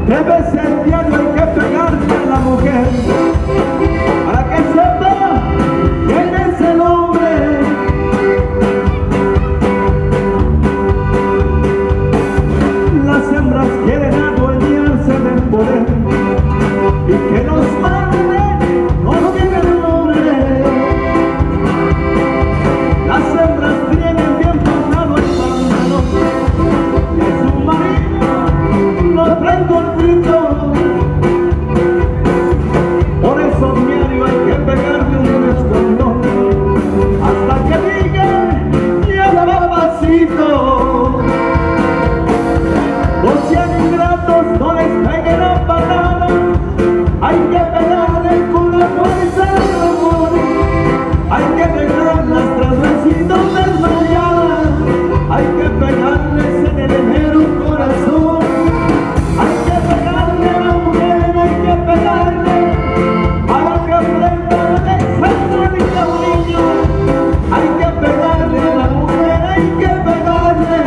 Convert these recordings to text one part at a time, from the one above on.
Debe ser diario, hay que pegarle a la mujer para que sepa quién es el hombre. Las hembras quieren adueñarse del poder y que nos mande, no tiene nombre. Las hembras tienen bien pasado el pantalón y a su marido lo traen gordito. Por eso diario hay que pegarle un escondón hasta que diga ya papacito. No sean ingratos, no les peguen la patada, hay que pegarle con la fuerza del amor. Hay que pegarlas tras recitos desmayadas, hay que pegarles en el enero corazón. Hay que pegarle a la mujer, hay que pegarle para que aprenda el centro de cariño. Hay que pegarle a la mujer, hay que pegarle.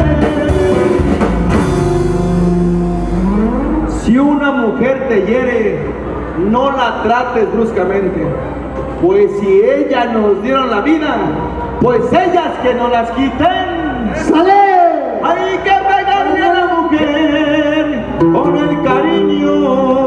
Si una mujer te hiere, no la trates bruscamente, pues si ellas nos dieron la vida, pues ellas que nos las quiten. ¡Sale! Hay que pegarle a la mujer con el cariño.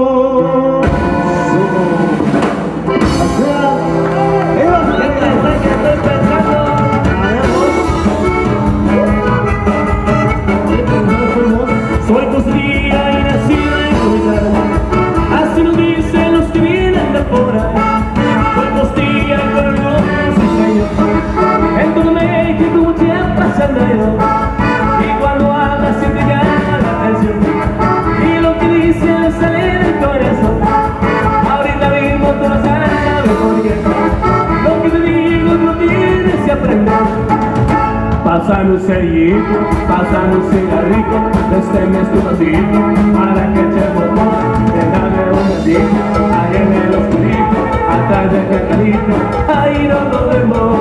Soy postilla y nacida en Comitán, así nos dicen los que vienen de fuera. Soy postilla y con orgullo sueño, en todo México siempre se han reído, y cuando habla siempre llama la atención, y lo que dice le sale del corazón. Ahorita mismo tú no sabes por qué, lo que te digo no tienes que aprender. Pásame un cerillito, pásame un cigarrito, présteme tu vasito para que echemos más. Déjame un ratito, ahí en el oscurito, atrás del cacalito, ahí nos vemos.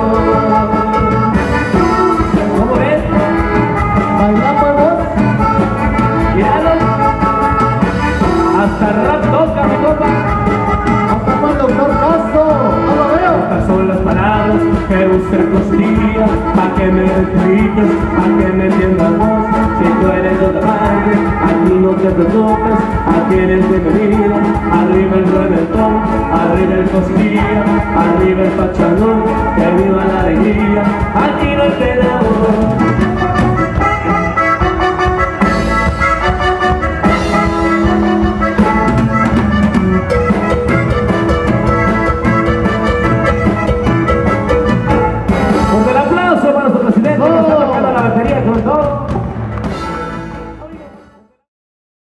¿Cómo es? ¿Bailamos vos? Míralo. Hasta el rap toca, mi copa. Hasta cuando doctor Castro, no lo veo. Estas son las palabras que usted costilla, pa' que me expliques, pa' que me entiendas vos. Si tú eres de otra parte, aquí no te preocupes, aquí eres bienvenido. Arriba el reventón, arriba el costilla, arriba el pachanón, que viva la alegría, aquí no hay pena.